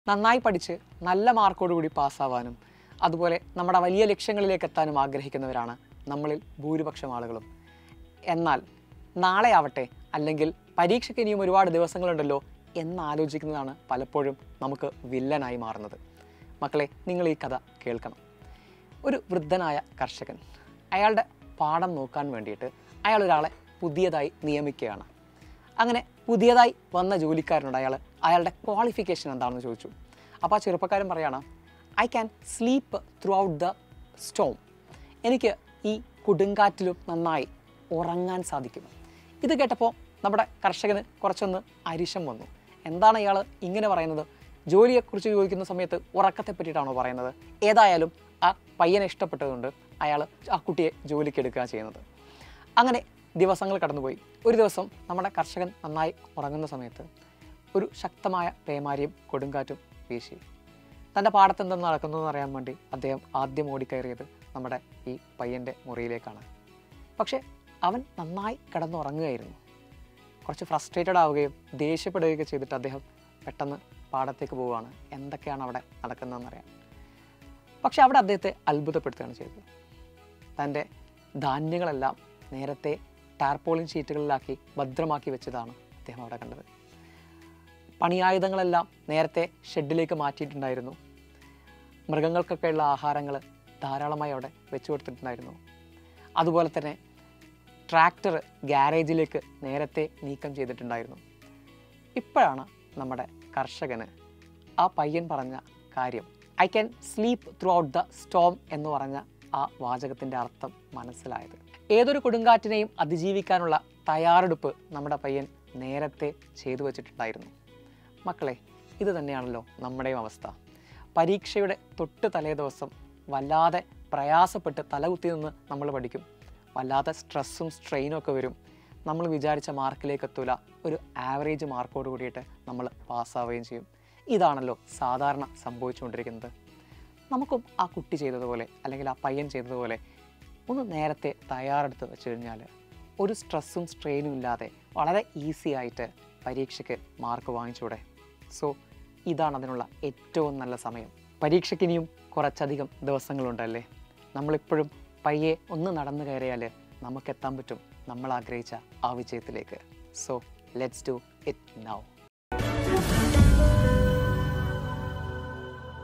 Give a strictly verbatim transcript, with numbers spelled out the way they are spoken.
നന്നായി പഠിച്ച് നല്ല മാർക്കോടുകൂടി പാസ്സാവാനും അതുപോലെ നമ്മുടെ വലിയ ലക്ഷ്യങ്ങളിലേക്ക് എത്താനും ആഗ്രഹിക്കുന്നവരാണ് നമ്മളിൽ ഭൂരിപക്ഷം ആളുകളും. എന്നാൽ നാളെ ആവട്ടെ അല്ലെങ്കിൽ പരീക്ഷയ്ക്ക് ഇനിയും ഒരുപാട് ദിവസങ്ങളുണ്ടല്ലോ എന്നാലോചിക്കുന്നതാണ് പലപ്പോഴും നമുക്ക് വില്ലനായി മാറുന്നത്. മക്കളെ, നിങ്ങൾ ഈ കഥ കേൾക്കണം. ഒരു വൃദ്ധനായ കർഷകൻ അയാളുടെ പാടം നോക്കാൻ വേണ്ടിയിട്ട് അയാൾ ഒരാളെ പുതിയതായി നിയമിക്കുകയാണ്. അങ്ങനെ പുതിയതായി വന്ന ജോലിക്കാരനോട് അയാൾ അയാളുടെ ക്വാളിഫിക്കേഷൻ എന്താണെന്ന് ചോദിച്ചു. അപ്പോൾ ആ ചെറുപ്പക്കാരൻ പറയാണ്, I can sleep throughout the storm. എനിക്ക് ഈ കൊടുങ്കാറ്റിലും നന്നായി ഉറങ്ങാൻ സാധിക്കും. ഇത് കേട്ടപ്പോൾ നമ്മുടെ കർഷകന് കുറച്ചൊന്ന് അരിശം വന്നു. എന്താണ് ഇയാൾ ഇങ്ങനെ പറയുന്നത്? ജോലിയെക്കുറിച്ച് ചോദിക്കുന്ന സമയത്ത് ഉറക്കത്തെ പറ്റിയിട്ടാണോ പറയുന്നത്? ഏതായാലും ആ പയ്യനെ ഇഷ്ടപ്പെട്ടതുകൊണ്ട് അയാൾ ആ കുട്ടിയെ ജോലിക്ക് എടുക്കുക ചെയ്യുന്നത്. അങ്ങനെ ദിവസങ്ങൾ കടന്നുപോയി. ഒരു ദിവസം നമ്മുടെ കർഷകൻ നന്നായി ഉറങ്ങുന്ന സമയത്ത് ഒരു ശക്തമായ പേമാരിയും കൊടുങ്കാറ്റും വീശി. തൻ്റെ പാടത്ത് എന്തെന്ന് നടക്കുന്നതെന്ന് അറിയാൻ വേണ്ടി അദ്ദേഹം ആദ്യം ഓടിക്കയറിയത് നമ്മുടെ ഈ പയ്യൻ്റെ മുറിയിലേക്കാണ്. പക്ഷേ അവൻ നന്നായി കിടന്നുറങ്ങുകയായിരുന്നു. കുറച്ച് ഫ്രസ്ട്രേറ്റഡ് ആവുകയും ദേഷ്യപ്പെടുകയൊക്കെ ചെയ്തിട്ട് അദ്ദേഹം പെട്ടെന്ന് പാടത്തേക്ക് പോവുകയാണ്. എന്തൊക്കെയാണ് അവിടെ നടക്കുന്നതെന്നറിയാം. പക്ഷെ അവിടെ അദ്ദേഹത്തെ അത്ഭുതപ്പെടുത്തുകയാണ് ചെയ്തത്. തൻ്റെ ധാന്യങ്ങളെല്ലാം നേരത്തെ ടാർപോളിൻ ഷീറ്റുകളിലാക്കി ഭദ്രമാക്കി വെച്ചതാണ് അദ്ദേഹം അവിടെ കണ്ടത്. പണിയായുധങ്ങളെല്ലാം നേരത്തെ ഷെഡിലേക്ക് മാറ്റിയിട്ടുണ്ടായിരുന്നു. മൃഗങ്ങൾക്കൊക്കെയുള്ള ആഹാരങ്ങൾ ധാരാളമായി അവിടെ വെച്ചു കൊടുത്തിട്ടുണ്ടായിരുന്നു. അതുപോലെ തന്നെ ട്രാക്ടർ ഗ്യാരേജിലേക്ക് നേരത്തെ നീക്കം ചെയ്തിട്ടുണ്ടായിരുന്നു. ഇപ്പോഴാണ് നമ്മുടെ കർഷകന് ആ പയ്യൻ പറഞ്ഞ കാര്യം, I can sleep throughout the storm എന്ന് പറഞ്ഞ ആ വാചകത്തിൻ്റെ അർത്ഥം മനസ്സിലായത്. ഏതൊരു കൊടുങ്കാറ്റിനെയും അതിജീവിക്കാനുള്ള തയ്യാറെടുപ്പ് നമ്മുടെ പയ്യൻ നേരത്തെ ചെയ്തു വച്ചിട്ടുണ്ടായിരുന്നു. മക്കളെ, ഇത് തന്നെയാണല്ലോ നമ്മുടെയും അവസ്ഥ. പരീക്ഷയുടെ തൊട്ട് തലേ ദിവസം വല്ലാതെ പ്രയാസപ്പെട്ട് തലകുത്തി നിന്ന് നമ്മൾ പഠിക്കും. വല്ലാതെ സ്ട്രെസ്സും സ്ട്രെയിനും ഒക്കെ വരും. നമ്മൾ വിചാരിച്ച മാർക്കിലേക്ക് എത്തൂല. ഒരു ആവറേജ് മാർക്കോട് കൂടിയിട്ട് നമ്മൾ പാസ്സാവുകയും ചെയ്യും. ഇതാണല്ലോ സാധാരണ സംഭവിച്ചുകൊണ്ടിരിക്കുന്നത്. നമുക്കും ആ കുട്ടി ചെയ്തതുപോലെ അല്ലെങ്കിൽ ആ പയ്യൻ ചെയ്തതുപോലെ ഒന്ന് നേരത്തെ തയ്യാറെടുത്ത് വെച്ച് കഴിഞ്ഞാൽ ഒരു സ്ട്രെസ്സും സ്ട്രെയിനും ഇല്ലാതെ വളരെ ഈസി ആയിട്ട് പരീക്ഷയ്ക്ക് മാർക്ക് വാങ്ങിച്ചൂടെ? സോ ഇതാണ് അതിനുള്ള ഏറ്റവും നല്ല സമയം. പരീക്ഷയ്ക്ക് ഇനിയും കുറച്ചധികം ദിവസങ്ങളുണ്ടല്ലേ. നമ്മളിപ്പോഴും പയ്യെ ഒന്ന് നടന്നു കയറിയാൽ നമുക്കെത്താൻ പറ്റും നമ്മൾ ആഗ്രഹിച്ച ആ വിജയത്തിലേക്ക്. So let's do it now.